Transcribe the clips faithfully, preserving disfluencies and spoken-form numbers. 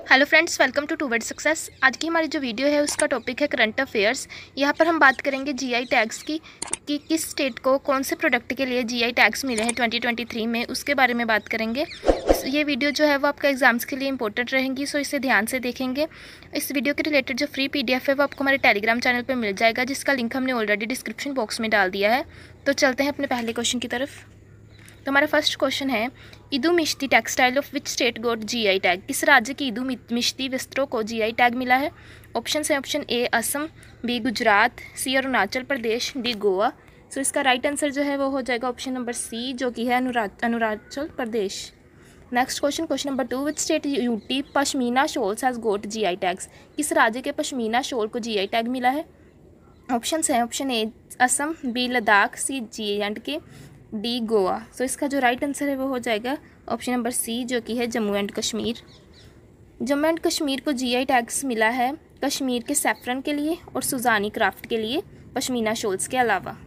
Hello friends, welcome to toward success. आज की हमारी जो वीडियो है उसका टॉपिक है करंट अफेयर्स। यहाँ पर हम बात करेंगे जीआई टैग्स की कि किस स्टेट को कौन से प्रोडक्ट के लिए जीआई टैग्स मिले हैं ट्वेंटी ट्वेंटी थ्री में, उसके बारे में बात करेंगे। ये वीडियो जो है वो आपका एग्जाम्स के लिए इंपॉर्टेंट रहेंगी, सो इसे ध्यान से देखेंगे। इस वीडियो के रिलेटेड जो फ्री पीडीएफ है वो आपको हमारे टेलीग्राम चैनल पर मिल जाएगा, जिसका लिंक हमने ऑलरेडी डिस्क्रिप्शन बॉक्स में डाल दिया है। तो चलते हैं अपने पहले क्वेश्चन की तरफ। तो हमारा फर्स्ट क्वेश्चन है, Idu Mishmi textile of which state got GI tag. किस राज्य की इदू मिश्ती वस्त्रों को जीआई टैग मिला है? ऑप्शन है option A Assam, B Gujarat, C Arunachal Pradesh, D Goa. So इसका राइट आंसर जो है वो हो जाएगा ऑप्शन नंबर सी, जो कि है Arunachal Pradesh. Next question, question number two, which state UT pashmina shawls has got GI tags. किस राज्य के पश्मीना शॉल को जीआई टैग मिला है? ऑप्शन है option A Assam, B Ladakh, C J and K, D Goa. So इसका जो राइट आंसर है वो हो जाएगा ऑप्शन नंबर सी, जो कि है जम्मू एंड कश्मीर। जम्मू एंड कश्मीर को जीआई टैग्स मिला है कश्मीर के सैफरन के लिए और सुजानी क्राफ्ट के लिए, पश्मीना शॉल्स के अलावा।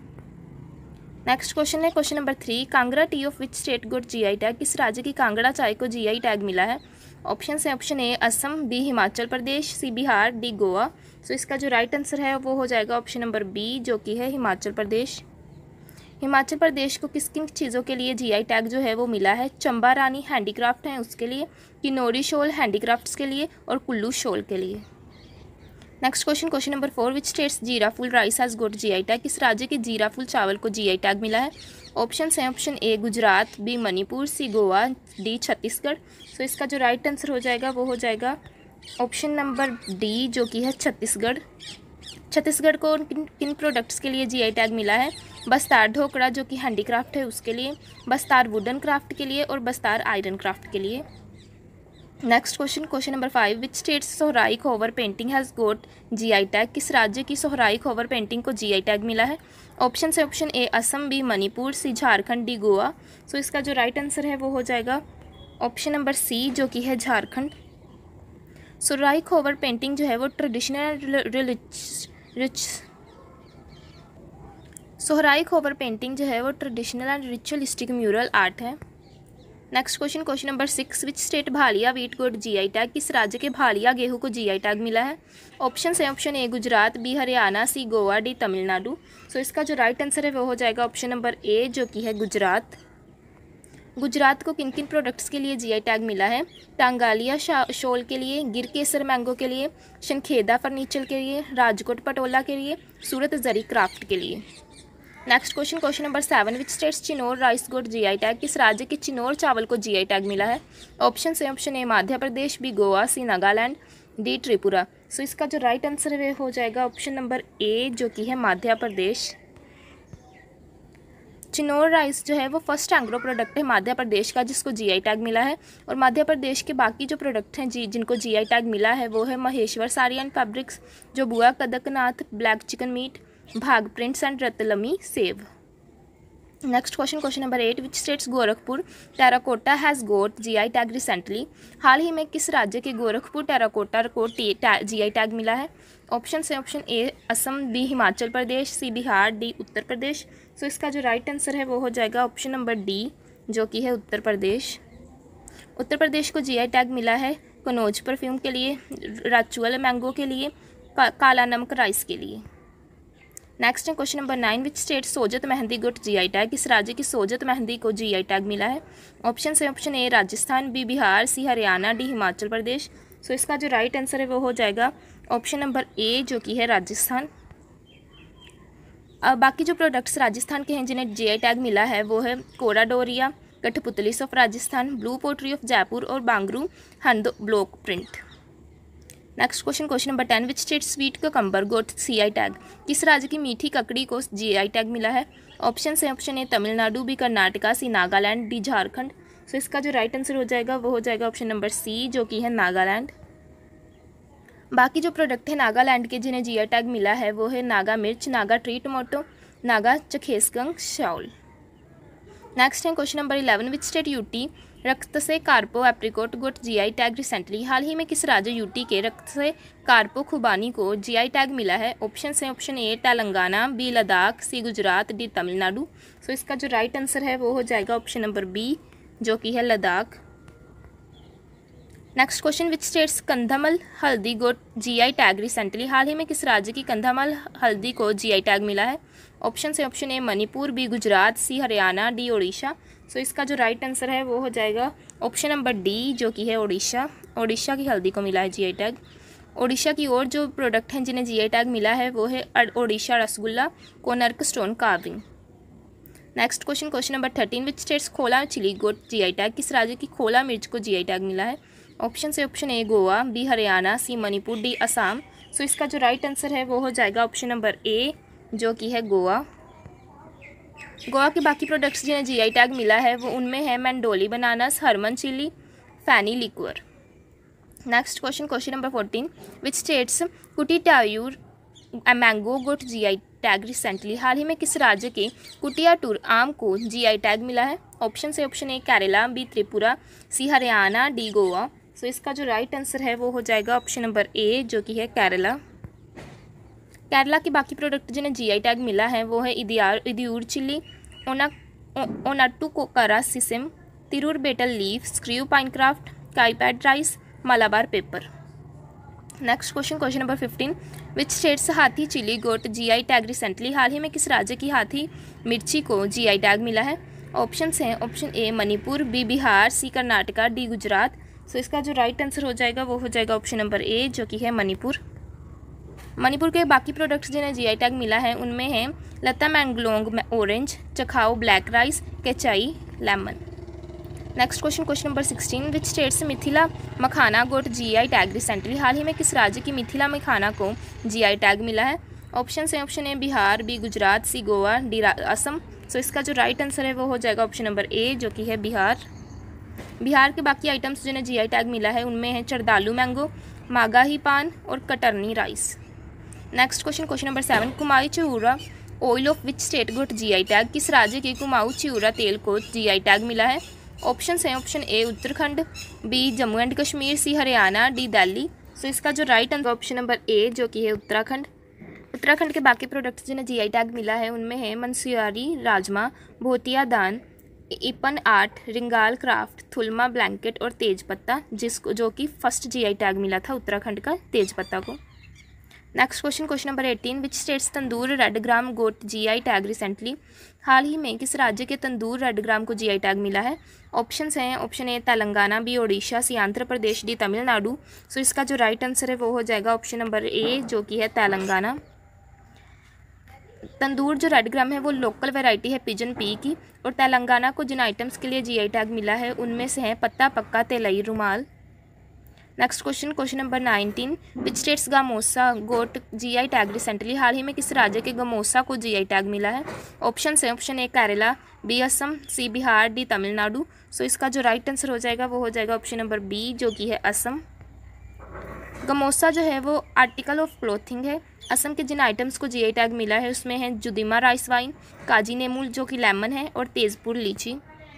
नेक्स्ट क्वेश्चन है question number three, Kangra tea of which state got GI tag. किस राज्य की कांगड़ा चाय को जीआई टैग मिला है? ऑप्शन है option A Assam, B Himachal Pradesh, C Bihar, D Goa. So इसका जो राइट आंसर है वो हो जाएगा ऑप्शन नंबर बी, जो कि है हिमाचल प्रदेश। हिमाचल प्रदेश को किस किन चीज़ों के लिए जीआई टैग जो है वो मिला है? चंबा रानी हैंडीक्राफ्ट है उसके लिए, किन्नौरी शॉल हैंडीक्राफ्ट्स के लिए, और कुल्लू शॉल के लिए। Next question, question number four, which states Jeera Phool rice has got GI tag. किस राज्य के जीरा फुल चावल को जीआई टैग मिला है? ऑप्शन है option A Gujarat, B Manipur, C Goa, D Chhattisgarh. So इसका जो राइट आंसर हो जाएगा वो हो जाएगा ऑप्शन नंबर डी, जो कि है छत्तीसगढ़। छत्तीसगढ़ को किन किन प्रोडक्ट्स के लिए जीआई टैग मिला है? बस्तार ढोकड़ा जो कि हैंडीक्राफ्ट है उसके लिए, बस्तार वुडन क्राफ्ट के लिए, और बस्तार आयरन क्राफ्ट के लिए। Next question, question number five, which state Sohrai Khovar painting has got GI tag. किस राज्य की सोहराई खोवर पेंटिंग को जीआई टैग मिला है? ऑप्शन है option A Assam, B Manipur, C Jharkhand, D Goa. So इसका जो राइट आंसर है वो हो जाएगा ऑप्शन नंबर सी, जो कि है झारखंड। सोहराई खोवर पेंटिंग जो है वो traditional rich Sohrai Khovar painting जो है वो traditional and ritualistic mural art है। Next question, question number six, which state Bhalia wheat got GI tag. किस राज्य के भालिया गेहूं को जीआई टैग मिला है? ऑप्शन है option A Gujarat, B Haryana, C Goa, D Tamil Nadu. So इसका जो राइट आंसर है वो हो जाएगा ऑप्शन नंबर ए, जो कि है गुजरात। गुजरात को किन किन प्रोडक्ट्स के लिए जीआई टैग मिला है? टांगालिया शॉल के लिए, गिर केसर मैंगो के लिए, शनखेदा फर्नीचर के लिए, राजकोट पटोला के लिए, सूरत जरी क्राफ्ट के लिए। Next question, question number seven, which states Chinor rice got GI tag. किस राज्य के चिनोर चावल को जीआई टैग मिला है? ऑप्शन है option A Madhya Pradesh, B Goa, C Nagaland, D Tripura. So इसका जो राइट आंसर है हो जाएगा ऑप्शन नंबर ए, जो कि है मध्य प्रदेश। चिनोर राइस जो है वो फर्स्ट एंग्रो प्रोडक्ट है मध्य प्रदेश का, जिसको जीआई टैग मिला है। और मध्य प्रदेश के बाकी जो प्रोडक्ट हैं जी जिनको जीआई टैग मिला है वो है महेश्वर साड़ी एंड फैब्रिक्स, जो बुआ Kadaknath, black chicken meat, Bagh prints and Ratlami sev. Next question, question number eight, which states Gorakhpur terracotta has got GI tag recently. हाल ही में किस राज्य के गोरखपुर टेराकोटा को जीआई टैग मिला है? ऑप्शन है option A Assam, B Himachal Pradesh, C Bihar, D Uttar Pradesh. So इसका जो राइट आंसर है वो हो जाएगा ऑप्शन नंबर डी, जो कि है उत्तर प्रदेश। उत्तर प्रदेश को जीआई टैग मिला है कनौज परफ्यूम के लिए, राचुअल मैंगो के लिए, का, काला नमक राइस के लिए। नेक्स्ट है question number nine, which state Sojat mehndi got GI tag. किस राज्य की सोजत मेहंदी को जीआई टैग मिला है? ऑप्शन है option A Rajasthan, B Bihar, C Haryana, D Himachal Pradesh. So इसका जो राइट आंसर है वो हो जाएगा ऑप्शन नंबर ए, जो कि है राजस्थान। अब बाकी जो प्रोडक्ट्स राजस्थान के हैं जिन्हें जीआई टैग मिला है वो है Kota Doria, Kathputlis of Rajasthan, blue pottery of Jaipur, और Bagru hand block print. Next question, question number ten, which state sweet cucumber got GI tag. किस राज्य की मीठी ककड़ी को जीआई टैग मिला है? ऑप्शन है option A Tamil Nadu, B Karnataka, C Nagaland, D Jharkhand. So इसका जो राइट आंसर हो जाएगा वो हो जाएगा ऑप्शन नंबर सी, जो कि है नागालैंड। बाकी जो प्रोडक्ट है नागालैंड के जिन्हें जीआई टैग मिला है वो है Naga mirch, Naga tree tomato, Naga Chakhesang shawl. Next है question number eleven, which state UT Raktsey Karpo apricot got GI tag recently. हाल ही में किस राज्य यूटी के रक्त से कार्पो खुबानी को जीआई टैग मिला है? ऑप्शन है option A Telangana, B Ladakh, C Gujarat, D Tamil Nadu. So इसका जो राइट आंसर है वो हो जाएगा ऑप्शन नंबर बी, जो कि है Ladakh. Next question, which states Kandhamal haldi got GI tag recently. हाल ही में किस राज्य की कंधामल हल्दी को जीआई टैग मिला है? ऑप्शन है option A Manipur, B Gujarat, C Haryana, D Odisha. So so, इसका जो राइट आंसर है वो हो जाएगा ऑप्शन नंबर डी, जो कि है ओडिशा। ओडिशा की हल्दी को मिला है जीआई टैग। ओडिशा की और जो प्रोडक्ट हैं जिन्हें जीआई टैग मिला है वो है Odisha rasgulla, Konark stone carving. Next question, question number thirteen, which states Khola chilli got GI tag. किस राज्य की खोला मिर्च को जीआई टैग मिला है? ऑप्शन से option A Goa, B Haryana, C Manipur, D Assam. So इसका जो राइट आंसर है वो हो जाएगा ऑप्शन नंबर ए, जो कि है गोवा। गोवा के बाकी प्रोडक्ट्स जिन्हें जीआई टैग मिला है वो उनमें है Myndoli bananas, Harmal chilli, feni liquor. Next question, question number fourteen, which states Kuttiattoor mango got GI tag recently. हाल ही में किस राज्य के कुटियाटूर आम को जीआई टैग मिला है? ऑप्शन से option A Kerala, B Tripura, C Haryana, D Goa. So so, इसका जो राइट आंसर है वो हो जाएगा ऑप्शन नंबर ए, जो कि है केरला। केरला के बाकी प्रोडक्ट जिन्हें जीआई टैग मिला है वो है इदियार इदियूर चिल्ली, ओना Onattukara sesame, Tirur betel leaf, screw pine craft, Kaipad rice, Malabar pepper. Next question, question number fifteen, which states Hathei chilli got GI tag recently. हाल ही में किस राज्य की हाथी मिर्ची को जीआई टैग मिला है? ऑप्शंस हैं option A Manipur, B Bihar, C Karnataka, D Gujarat. So so, इसका जो राइट आंसर हो जाएगा वो हो जाएगा ऑप्शन नंबर ए, जो कि है मणिपुर। मणिपुर के बाकी प्रोडक्ट्स जिन्हें जीआई टैग मिला है उनमें हैं लता Tamenglong orange, Chakhao black rice, Kachai lemon. Next question, question number sixteen, which states Mithila makhana got GI tag recently. हाल ही में किस राज्य की मिथिला मखाना को जीआई टैग मिला है? ऑप्शन है option A Bihar, B Gujarat, C Goa, D Assam. So so, इसका जो राइट आंसर है वो हो जाएगा ऑप्शन नंबर ए, जो कि है बिहार। बिहार के बाकी आइटम्स जिन्हें जीआई टैग मिला है उनमें है चरदालू मैंगो, मागाही पान और Katarni rice. Next question, question number seven, Kumaon Chyura oil of which state got GI tag. किस राज्य के कुमाऊ चिऊरा तेल को जीआई टैग मिला है? ऑप्शन है option A Uttarakhand, B Jammu and Kashmir, C Haryana, D Delhi. So इसका जो right answer option number A, जो कि है उत्तराखंड। उत्तराखंड के बाकी प्रोडक्ट्स जिन्हें जीआई टैग मिला है उनमें है मनसियारी rajma, Bhotia Dann, Aipan art, Ringal craft, Thulma blanket और तेजपत्ता, जिसको जो कि फर्स्ट जीआई टैग मिला था उत्तराखंड का तेजपत्ता को। Next question, question number eighteen, which state's Tandur red gram got GI tag recently. हाल ही में किस राज्य के तंदूर रेड ग्राम को जीआई टैग मिला है? ऑप्शंस हैं option A Telangana, B Odisha, C Andhra Pradesh, D Tamil Nadu. So इसका जो राइट आंसर है वो हो जाएगा ऑप्शन नंबर ए, जो कि है तेलंगाना। तंदूर जो रेड ग्राम है वो लोकल वैरायटी है पिजन पी की, और तेलंगाना को जिन आइटम्स के लिए जीआई टैग मिला है उनमें से है पत्ता पक्का, Telia, Rumal. Next question, question number nineteen, which state's Gamosa got GI tag recently. हाल ही में किस राज्य के गमोसा को जीआई टैग मिला है? ऑप्शन है option A Kerala, B Assam, C Bihar, D Tamil Nadu. So इसका जो राइट आंसर हो जाएगा वो हो जाएगा ऑप्शन नंबर बी, जो कि है असम। गमोसा जो है वो आर्टिकल ऑफ क्लोथिंग है। असम के जिन आइटम्स को जीआई टैग मिला है उसमें है जुदिमा राइस वाइन, काजी नेमूल जो कि लेमन है, और Tezpur litchi.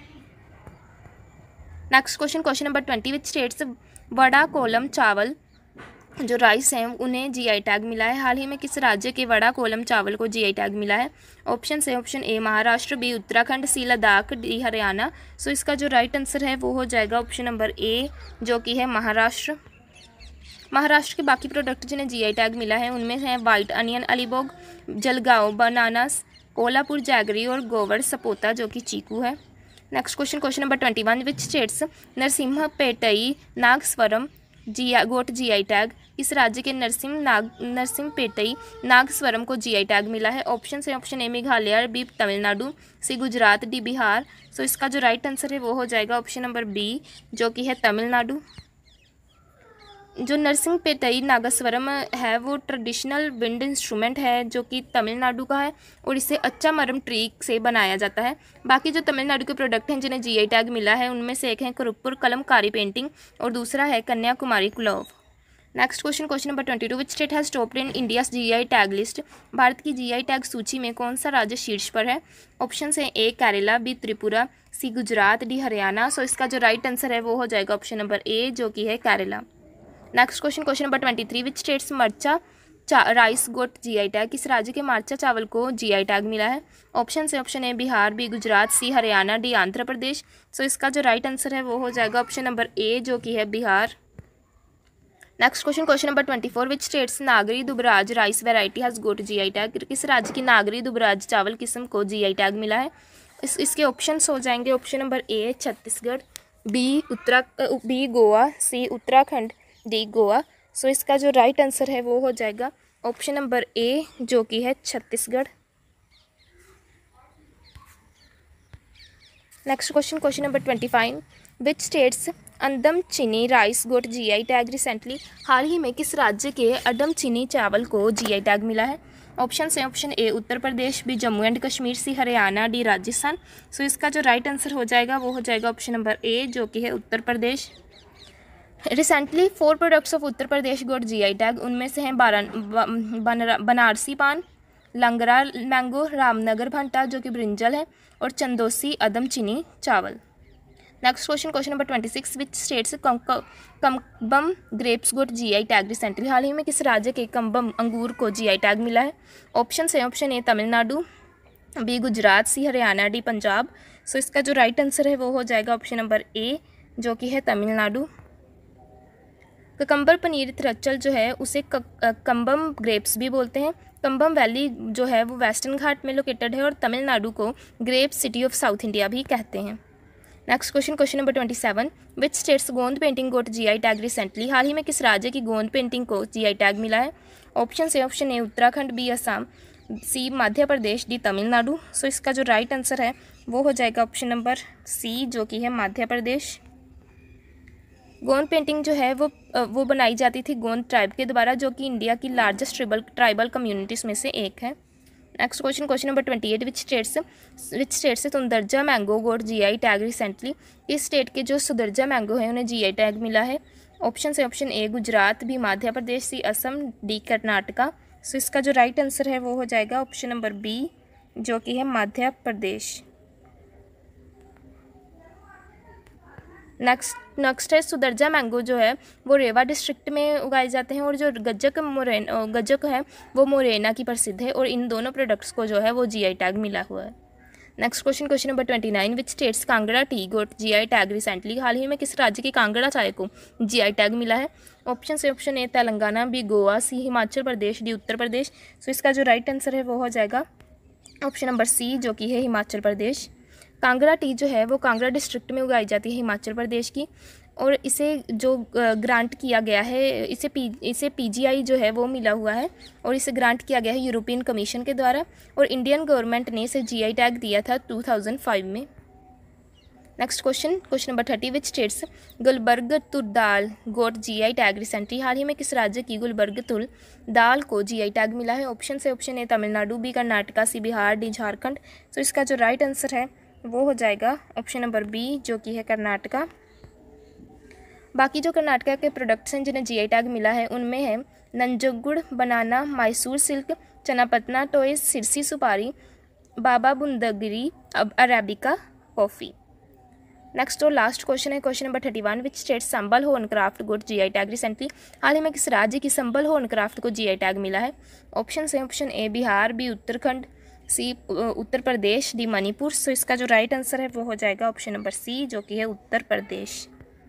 Next question, question number twenty, which state's Wada Kolam चावल जो राइस हैं उन्हें जीआई टैग मिला है। हाल ही में किस राज्य के वड़ा कोलम चावल को जीआई टैग मिला है? ऑप्शन है option A Maharashtra, B Uttarakhand, C Ladakh, D Haryana. So इसका जो राइट आंसर है वो हो जाएगा ऑप्शन नंबर ए, जो कि है महाराष्ट्र। महाराष्ट्र के बाकी प्रोडक्ट जिन्हें जीआई टैग मिला है उनमें हैं white onion Alibag, Jalgaon bananas, Kolhapur jaggery और गोवर सपोता जो कि चीकू है। Next question, question number twenty one, which state's Narasinghapettai Nagaswaram जी गोट जीआई टैग। इस राज्य के नरसिंह नाग नरसिम्हपेटई नागस्वरम को जीआई टैग मिला है। ऑप्शन है option A Meghalaya, B Tamil Nadu, C Gujarat, D Bihar. So इसका जो राइट आंसर है वो हो जाएगा ऑप्शन नंबर बी, जो कि है तमिलनाडु। जो नरसिम्हपेटई नागस्वरम है वो ट्रेडिशनल विंड इंस्ट्रूमेंट है जो कि तमिलनाडु का है, और इसे अच्छा मरम ट्री से बनाया जाता है। बाकी जो तमिलनाडु के प्रोडक्ट हैं जिन्हें जीआई टैग मिला है उनमें से एक है कुरुप्पुर कलमकारी पेंटिंग और दूसरा है Kanyakumari clove. Next question, question number twenty two, which state has topped in India GI tag list. Bharat की जीआई टैग सूची में कौन सा राज्य शीर्ष पर है? ऑप्शन है A Kerala, B Tripura, C Gujarat, D Haryana. So इसका जो राइट आंसर है वो हो जाएगा ऑप्शन नंबर ए, जो कि है Kerala. Next question, question number twenty three, which state's Marcha rice got GI tag. किस राज्य के मर्चा चावल को जीआई टैग मिला है? ऑप्शन है option A Bihar, B Gujarat, C Haryana, D Andhra Pradesh. So इसका जो राइट आंसर है वो हो जाएगा ऑप्शन नंबर ए, जो कि है Bihar. Next question question number twenty four which state's Nagri Dubraj rice variety has got G I tag. किस राज्य की नागरी दुबराज चावल किस्म को जी आई टैग मिला है। इस इसके ऑप्शंस हो जाएंगे option number A Chhattisgarh, B Uttara B Goa, C Uttarakhand, D Goa. So इसका जो राइट right आंसर है वो हो जाएगा ऑप्शन नंबर ए जो कि है Chhattisgarh. Next question question number twenty five which state's Adam Chini rice got G I tag recently. हाल ही में किस राज्य के अदम चीनी चावल को जी आई टैग मिला है। ऑप्शन है option A Uttar Pradesh, B Jammu and Kashmir, C Haryana, D Rajasthan. So इसका जो राइट right आंसर हो जाएगा वो हो जाएगा ऑप्शन नंबर ए जो कि है Uttar Pradesh. Recently four products of Uttar Pradesh got G I tag. उनमें से हैं बनारसी पान, लंगरा मैंगो, रामनगर भंटा जो कि ब्रिंजल है, और चंदोसी अदम चीनी चावल। Next question question number twenty six which state's Cumbum grapes got G I tag recently. हाल ही में किस राज्य के कम्बम अंगूर को जी आई टैग मिला है। ऑप्शन है option A Tamil Nadu, B Gujarat, C Haryana, D Punjab. So इसका जो राइट right आंसर है वो हो जाएगा ऑप्शन नंबर ए जो कि है तमिलनाडु। ककम्बर पनीर तिरचल जो है उसे कम्बम ग्रेप्स भी बोलते हैं। कम्बम वैली जो है वो वेस्टर्न घाट में लोकेटेड है और तमिलनाडु को grape city of South India भी कहते हैं। Next question question number twenty seven which state's Gond painting got G I tag recently. हाल ही में किस राज्य की गोंद पेंटिंग को जी आई टैग मिला है। ऑप्शन है option A Uttarakhand, B Assam, C Madhya Pradesh, D Tamil Nadu. So इसका जो राइट right आंसर है वो हो जाएगा ऑप्शन नंबर सी जो कि है मध्य प्रदेश। गोंद पेंटिंग जो है वो वो बनाई जाती थी गोंद ट्राइब के द्वारा जो कि इंडिया की लार्जेस्ट ट्राइबल ट्राइबल कम्युनिटीज़ में से एक है। Next question question number twenty eight which state's which state से Sundarja mango got G I tag recently. इस स्टेट के जो सुंदरजा मैंगो है उन्हें जी आई टैग मिला है। ऑप्शन है option A Gujarat, B Madhya Pradesh, C Assam, D Karnataka. So इसका जो राइट right आंसर है वो हो जाएगा ऑप्शन नंबर बी जो कि है मध्य प्रदेश। नेक्स्ट नेक्स्ट है सुदर्जा मैंगो जो है वो रेवा डिस्ट्रिक्ट में उगाए जाते हैं और जो गज्जक मोरेन गज्जक है वो मोरेना की प्रसिद्ध है और इन दोनों प्रोडक्ट्स को जो है वो जी आई टैग मिला हुआ है। Next question question number twenty nine which state's Kangra tea got G I tag recently. हाल ही में किस राज्य की कांगड़ा चाय को जी आई टैग मिला है। ऑप्शन से option A Telangana, B Goa, C Himachal Pradesh, D Uttar Pradesh. So इसका जो राइट आंसर है वो हो जाएगा ऑप्शन नंबर सी जो कि है हिमाचल प्रदेश। कांगड़ा टी जो है वो कांगड़ा डिस्ट्रिक्ट में उगाई जाती है हिमाचल प्रदेश की और इसे जो ग्रांट किया गया है इसे पी इसे पीजीआई जो है वो मिला हुआ है और इसे ग्रांट किया गया है यूरोपियन कमीशन के द्वारा और इंडियन गवर्नमेंट ने इसे जीआई टैग दिया था टू थाउजेंड फाइव में। Next question question number thirty which state's Gulbarga tur dal got GI tag recently. हाल ही में किस राज्य की गुलबर्ग तुल दाल को जीआई टैग मिला है। ऑप्शन से option A Tamil Nadu, B Karnataka, C Bihar, D Jharkhand. तो इसका जो राइट आंसर है वो हो जाएगा ऑप्शन नंबर बी जो कि है कर्नाटका। बाकी जो कर्नाटका के प्रोडक्ट्स हैं जिन्हें जीआई टैग मिला है उनमें है Nanjangud banana, Mysore silk, Channapatna toys, Sirsi supari, Baba बुंदगिरी, अब अरेबिका कॉफ़ी। नेक्स्ट और लास्ट क्वेश्चन है question number thirty one which state Sambhal horn craft got GI tag recently. हाल ही में किस राज्य की संबल होर्न क्राफ्ट को जीआई टैग मिला है। ऑप्शन है option A Bihar, B Uttarakhand, C Uttar Pradesh, D Manipur. So इसका जो राइट आंसर है वो हो जाएगा ऑप्शन नंबर सी जो कि है Uttar Pradesh.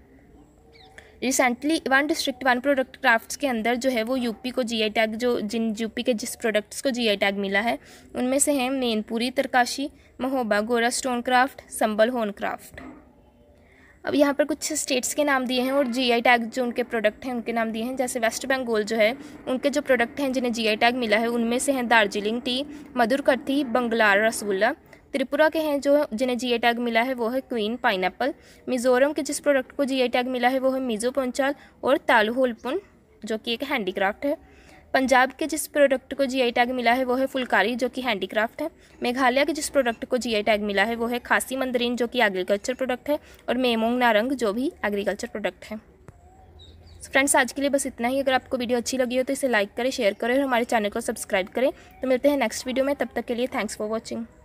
Recently one district one product crafts के अंदर जो है वो यूपी को जीआई टैग जो जिन यूपी के जिस प्रोडक्ट्स को जीआई टैग मिला है उनमें से हैं Mainpuri Tarkashi, Mahoba Gaura stone craft, Sambhal horn craft. अब यहाँ पर कुछ स्टेट्स के नाम दिए हैं और जीआई टैग जो उनके प्रोडक्ट हैं उनके नाम दिए हैं। जैसे वेस्ट बंगाल जो है उनके जो प्रोडक्ट हैं जिन्हें जीआई टैग मिला है उनमें से हैं दार्जिलिंग टी, मधुरकथी, बंगलार रसगुल्ला। त्रिपुरा के हैं जो जिन्हें जीआई टैग मिला है वो है क्वीन पाइनएप्पल। मिज़ोरम के जिस प्रोडक्ट को जीआई टैग मिला है वो है मिज़ो पोंचाल और तालु होलपुन जो कि एक हैंडीक्राफ्ट है। पंजाब के जिस प्रोडक्ट को जीआई टैग मिला है वो है फुलकारी जो कि हैंडीक्राफ्ट है। मेघालय के जिस प्रोडक्ट को जीआई टैग मिला है वो है खासी मंदरीन जो कि एग्रीकल्चर प्रोडक्ट है और मेमोंग नारंग जो भी एग्रीकल्चर प्रोडक्ट है। फ्रेंड्स आज के लिए बस इतना ही। अगर आपको वीडियो अच्छी लगी हो तो इसे लाइक करें, शेयर करें और हमारे चैनल को सब्सक्राइब करें। तो मिलते हैं नेक्स्ट वीडियो में, तब तक के लिए थैंक्स फॉर वॉचिंग।